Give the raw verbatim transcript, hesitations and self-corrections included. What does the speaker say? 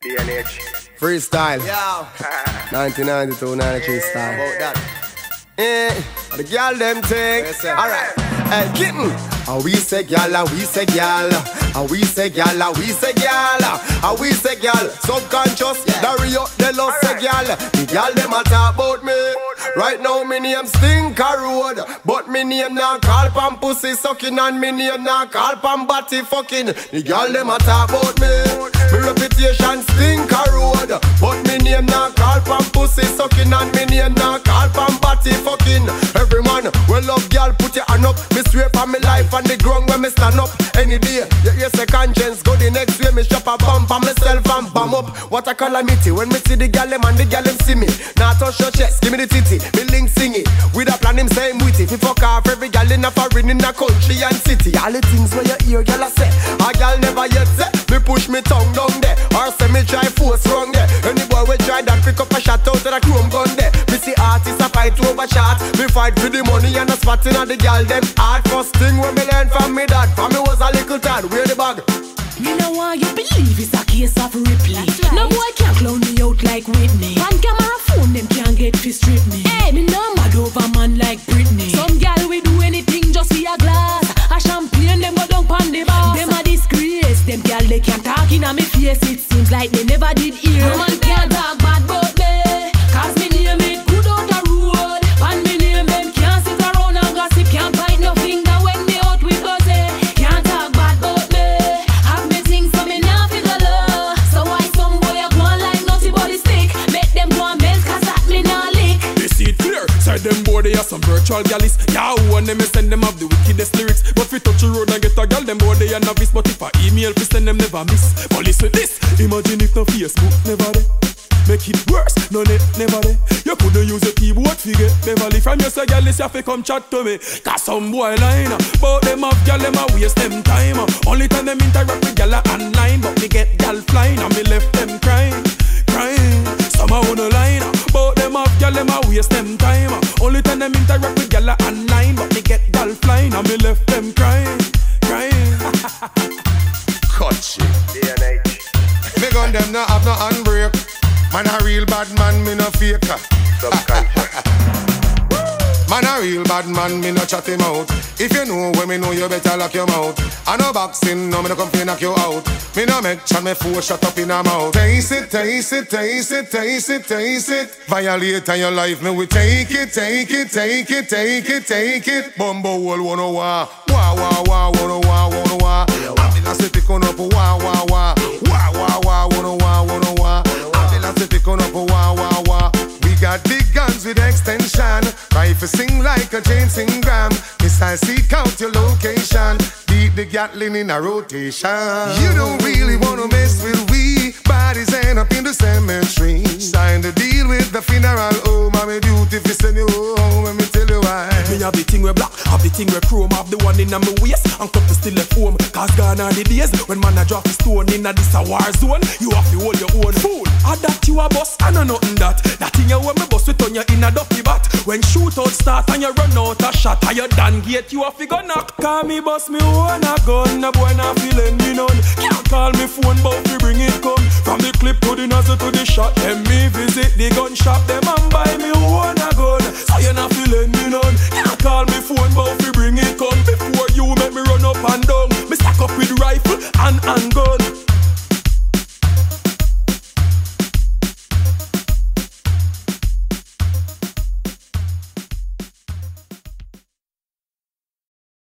D N H Freestyle. Yo. nineteen ninety-two ninety-three style. About that. Eh, the girl them thing. Yes, sir. Alright. Hey, kitten. And we say gyal, and we say gyal, and we say gyal, and we say gyal, and we say gyal. Subconscious, Yeah. the real, they love say gyal. The gyal them a talk about me. Right now me name Stinker Road, but me name now call pan pussy sucking, and me name now call pan body fucking. The gyal them a talk about me. Me reputation Stinker Road, but me name now call pan pussy sucking, and me name now call pan body fucking. Every man will love gyal, put your hand up. Me swear for me life on the ground when me stand up. Any day, you hear say conscience go the next way. Me shop a bump on myself and bam up. What a calamity when me see the gyal them and the gyal them see me. Now touch your chest, give me the titty, me link sing it. With a plan him say him with it. If you fuck off every gyal in a foreign in a country and city. All the things where you hear gyal a say, a gyal never yet say. Me push me tongue down there, or say me try force wrong there. Any boy we try that pick up a shot out of the chrome gun there. Me see artists a fight over shot. Me fight for the money and a spotting on the gyal them hard. First thing when me learn from me dad, from me was a little tad. Where the bag? Me know why you believe it's a case of Ripley. Right. No boy can't clown me out like Whitney. On camera phone them can't get to strip me. Hey, me no mad over man like Britney. Some gal we do anything just for a glass. A champagne them go down pon the bar. Them a disgrace. Them gal they can't talk in a me face. It seems like they never did hear. No man can't talk bad about me, cause me name it good out the road. And me name them can't sit around and gossip. Can't bite no finger when me out with us. Can't talk bad about me. Have me things so me now figure low. So why some boy a go on like naughty body stick? Make them go and melt cause that me now lick. They see it clear, side them boy they are some virtual galleys. Yahoo and them me send them up the wickedest lyrics. But fi touch the road and get a gal, them boy they are novice. But if I email fi send them never miss. But listen this, imagine if no Facebook never there. Make it worse, no net, never there. You couldn't use a keyboard figure Beverly from your say gal, this you fi come chat to me. Cause some boy line, but them have gal, them a waste them time. Only time them interact with gal online. But me get gal flying and me left them crying, crying. Some a on the line, but them have gal, them a waste them time. Only time them interact with gal online. But me get gal flying and me left them crying, crying. Cut shit. D N H Me gun them no have no handbrake. Man a real bad man, me no faker. Subconscious. Man a real bad man, me no chat him out. If you know when me know, you better lock your mouth. I no boxing, no me no come fi knock you out. Me no make chat me fool shut up in a mouth. Taste it, taste it, taste it, taste it, taste it. Violate on your life, me we take it, take it, take it, take it, take it. Bumbo wall wanna wah, wah wah wah wanna wah wanna wah. I'm in a city come up wah wah wah, wah wah wah wanna wah wanna wah. I'm in a city come up wah wah wah. Got big guns with extension. Rifle sing like a James Ingram. Missile seek out your location. Beat the Gatling in a rotation. You don't really wanna mess with we. Bodies end up in the cemetery. Sign the deal with the funeral home. I'm a duty if you send you home. Let me tell you why. Me have the thing we black, have the thing we chrome. Have the one in my waist and couple still left home. Cause gone are the days when man a drop his stone in a this a war zone. You have to hold your own. Fool, I that you a boss, I know nothing that. That thing you when me bust we turn you in a ducky bat. When shootout start and you run out a shot, and you done gate you have to go knock. Call me boss, me own a gun. No boy not feeling me none. Can't call me phone but we bring it come. From the clip to the nozzle to the shot. Them me visit the gun shop. Them and buy me